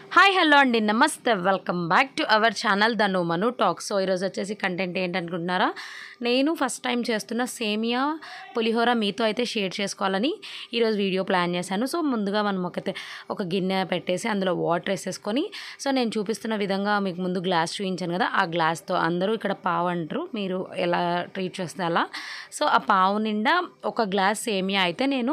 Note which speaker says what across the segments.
Speaker 1: Hi hello అండి నమస్తే welcome back to our channel the Manu talk. So ఈరోజు వచ్చేసి కంటెంట్ ఏంటనుకుంటున్నారా, నేను ఫస్ట్ టైం చేస్తున్న సేమియా పులిహోర మీతో అయితే షేర్ చేసుకోవాలని ఈరోజు వీడియో ప్లాన్ చేశాను. సో ముందుగా మనం ఒక గిన్నె పెట్టేసి అందులో వాటర్ వేసేసుకొని, సో నేను చూపిస్తున్న విధంగా మీకు ముందు గ్లాస్ చూపించాను కదా, ఆ గ్లాస్తో అందరూ ఇక్కడ పావు అంటారు, మీరు ఎలా ట్రీట్ చేస్తే అలా. సో ఆ పావు నిండా ఒక గ్లాస్ సేమియా అయితే నేను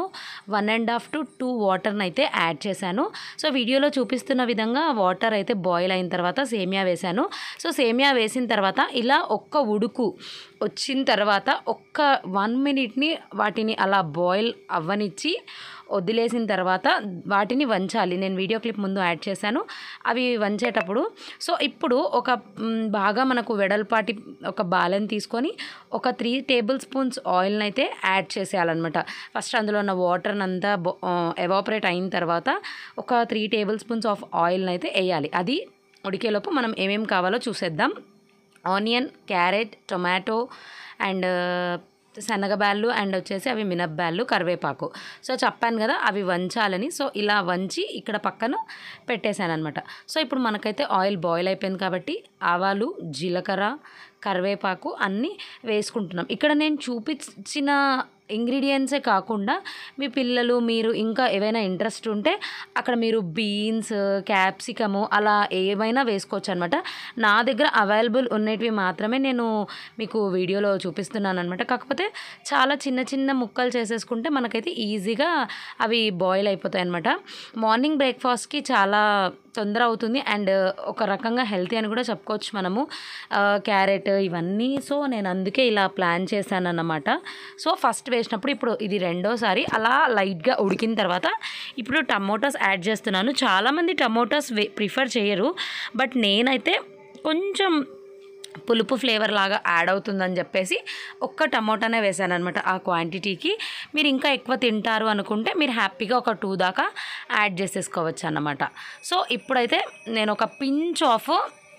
Speaker 1: 1.5 to 2 వాటర్ని అయితే యాడ్ చేశాను. సో వీడియోలో చూపిస్తున్న విధంగా వాటర్ అయితే బాయిల్ అయిన తర్వాత సేమియా వేశాను. సో సేమియా వేసిన తర్వాత ఇలా ఒక్క ఉడుకు వచ్చిన తర్వాత ఒక్క 1 minute వాటిని అలా బాయిల్ అవ్వనిచ్చి వదిలేసిన తర్వాత వాటిని వంచాలి. నేను వీడియో క్లిప్ ముందు యాడ్ చేశాను అవి వంచేటప్పుడు. సో ఇప్పుడు బాగా మనకు వెడల్పాటి ఒక బాలెని తీసుకొని ఒక 3 tablespoons ఆయిల్ని అయితే యాడ్ చేసేయాలన్నమాట. ఫస్ట్ అందులో ఉన్న వాటర్ని అంతా ఎవాపరేట్ అయిన తర్వాత ఒక 3 tablespoons ఆఫ్ ఆయిల్ని అయితే వేయాలి. అది ఉడికేలోపు మనం ఏమేమి కావాలో చూసేద్దాం. ఆనియన్, క్యారెట్, టొమాటో అండ్ శనగబ్యాళ్ళు అండ్ వచ్చేసి అవి మినప్బ్యాళ్ళు, కరివేపాకు. సో చెప్పాను కదా అవి వంచాలని. సో ఇలా వంచి ఇక్కడ పక్కన పెట్టేశాను అనమాట. సో ఇప్పుడు మనకైతే ఆయిల్ బాయిల్ అయిపోయింది కాబట్టి ఆవాలు, జీలకర్ర, కరివేపాకు అన్నీ వేసుకుంటున్నాం. ఇక్కడ నేను చూపించిన ఇంగ్రీడియంట్సే కాకుండా మీ పిల్లలు మీరు ఇంకా ఏవైనా ఇంట్రెస్ట్ ఉంటే అక్కడ మీరు బీన్స్, క్యాప్సికము అలా ఏమైనా వేసుకోవచ్చు అనమాట. నా దగ్గర అవైలబుల్ ఉన్నటివి మాత్రమే నేను మీకు వీడియోలో చూపిస్తున్నాను అనమాట. కాకపోతే చాలా చిన్న చిన్న ముక్కలు చేసేసుకుంటే మనకైతే ఈజీగా అవి బాయిల్ అయిపోతాయి అనమాట. మార్నింగ్ బ్రేక్ఫాస్ట్కి చాలా తొందర అవుతుంది అండ్ ఒక రకంగా హెల్తీ అని కూడా చెప్పుకోవచ్చు మనము, క్యారెట్ ఇవన్నీ. సో నేను అందుకే ఇలా ప్లాన్ చేశాను అన్నమాట. సో ఫస్ట్ వేసినప్పుడు ఇప్పుడు ఇది రెండోసారి అలా లైట్గా ఉడికిన తర్వాత ఇప్పుడు టమోటాస్ యాడ్ చేస్తున్నాను. చాలామంది టమోటాస్ ప్రిఫర్ చేయరు, బట్ నేనైతే కొంచెం పులుపు ఫ్లేవర్ లాగా యాడ్ అవుతుందని చెప్పేసి ఒక్క టమోటానే వేసాను అనమాట ఆ క్వాంటిటీకి. మీరు ఇంకా ఎక్కువ తింటారు అనుకుంటే మీరు హ్యాపీగా ఒక 2 దాకా యాడ్ చేసేసుకోవచ్చు అన్నమాట. సో ఇప్పుడైతే నేను ఒక పించ్ ఆఫ్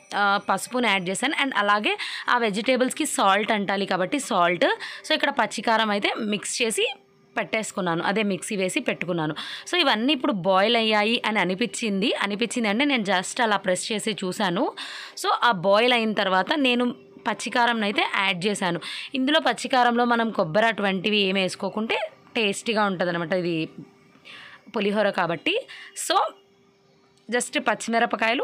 Speaker 1: పసుపుని యాడ్ చేశాను అండ్ అలాగే ఆ వెజిటేబుల్స్కి సాల్ట్ అంటాలి కాబట్టి సాల్ట్. సో ఇక్కడ పచ్చికారం అయితే మిక్స్ చేసి పెట్టేసుకున్నాను, అదే మిక్సీ వేసి పెట్టుకున్నాను. సో ఇవన్నీ ఇప్పుడు బాయిల్ అయ్యాయి అని అనిపించింది అంటే నేను జస్ట్ అలా ప్రెస్ చేసి చూశాను. సో ఆ బాయిల్ అయిన తర్వాత నేను పచ్చికారం అయితే యాడ్ చేశాను. ఇందులో పచ్చికారంలో మనం కొబ్బరి అటువంటివి ఏమి వేసుకోకుంటే టేస్టీగా ఉంటుంది అనమాట, ఇది పులిహోర కాబట్టి. సో జస్ట్ పచ్చిమిరపకాయలు,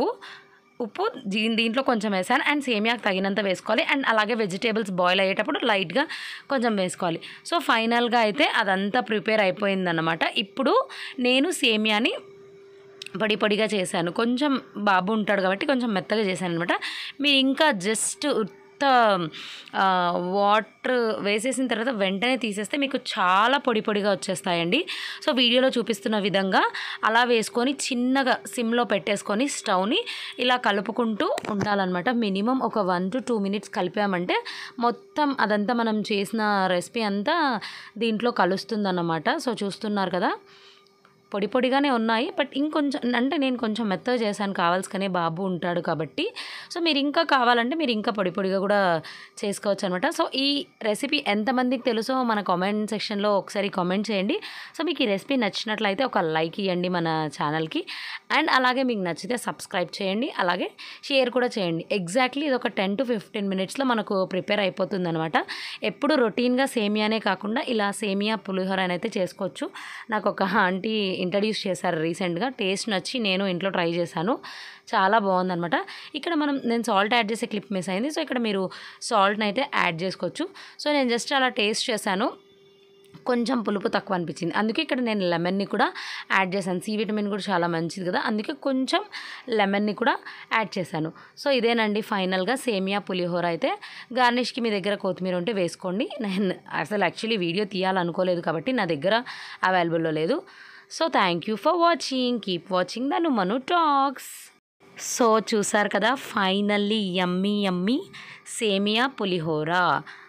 Speaker 1: ఉప్పు దీంట్లో కొంచెం వేసాను అండ్ సేమియాకి తగినంత వేసుకోవాలి అండ్ అలాగే వెజిటేబుల్స్ బాయిల్ అయ్యేటప్పుడు లైట్గా కొంచెం వేసుకోవాలి. సో ఫైనల్గా అయితే అదంతా ప్రిపేర్ అయిపోయిందన్నమాట. ఇప్పుడు నేను సేమియాని పొడిగా చేశాను. కొంచెం బాబు ఉంటాడు కాబట్టి కొంచెం మెత్తగా చేశాను అనమాట. మీరు ఇంకా జస్ట్ వాటర్ వేసేసిన తర్వాత వెంటనే తీసేస్తే మీకు చాలా పొడిగా వచ్చేస్తాయండి. సో వీడియోలో చూపిస్తున్న విధంగా అలా వేసుకొని చిన్నగా సిమ్లో పెట్టేసుకొని స్టవ్ని ఇలా కలుపుకుంటూ ఉండాలన్నమాట. మినిమం ఒక 1 to 2 minutes కలిపామంటే మొత్తం అదంతా మనం చేసిన రెసిపీ అంతా దీంట్లో కలుస్తుందన్నమాట. సో చూస్తున్నారు కదా పొడిగానే ఉన్నాయి, బట్ ఇంకొంచెం అంటే నేను కొంచెం మెత్తగా చేశాను కావాల్సుకనే బాబు ఉంటాడు కాబట్టి. సో మీరు ఇంకా కావాలంటే మీరు ఇంకా పొడిగా కూడా చేసుకోవచ్చు అనమాట. సో ఈ రెసిపీ ఎంతమందికి తెలుసో మన కామెంట్ సెక్షన్లో ఒకసారి కామెంట్ చేయండి. సో మీకు ఈ రెసిపీ నచ్చినట్లయితే ఒక లైక్ ఇవ్వండి మన ఛానల్కి అండ్ అలాగే మీకు నచ్చితే సబ్స్క్రైబ్ చేయండి, అలాగే షేర్ కూడా చేయండి. ఎగ్జాక్ట్లీ ఇది ఒక 10 to 15 minutesలో మనకు ప్రిపేర్ అయిపోతుంది అనమాట. ఎప్పుడు రొటీన్గా సేమియానే కాకుండా ఇలా సేమియా పులిహోర అయితే చేసుకోవచ్చు. నాకు ఒక ఆంటీ ఇంట్రడ్యూస్ చేశారు రీసెంట్గా, టేస్ట్ నచ్చి నేను ఇంట్లో ట్రై చేశాను, చాలా బాగుందనమాట. ఇక్కడ నేను సాల్ట్ యాడ్ చేసే క్లిప్ మిస్ అయింది. సో ఇక్కడ మీరు సాల్ట్ని అయితే యాడ్ చేసుకోవచ్చు. సో నేను జస్ట్ అలా టేస్ట్ చేశాను, కొంచెం పులుపు తక్కువ అనిపించింది, అందుకే ఇక్కడ నేను లెమన్ని కూడా యాడ్ చేశాను. సి విటమిన్ కూడా చాలా మంచిది కదా, అందుకే కొంచెం లెమన్ని కూడా యాడ్ చేశాను. సో ఇదేనండి ఫైనల్గా సేమియా పులిహోర అయితే. గార్నిష్కి మీ దగ్గర కొత్తిమీర ఉంటే వేసుకోండి. నేను అసలు యాక్చువల్లీ వీడియో తీయాలనుకోలేదు కాబట్టి నా దగ్గర అవైలబుల్లో లేదు. So thank you for watching, keep watching the Manu talks. So చూసారు కదా ఫైనల్లీ యమ్మీ సేమియా పులిహోర.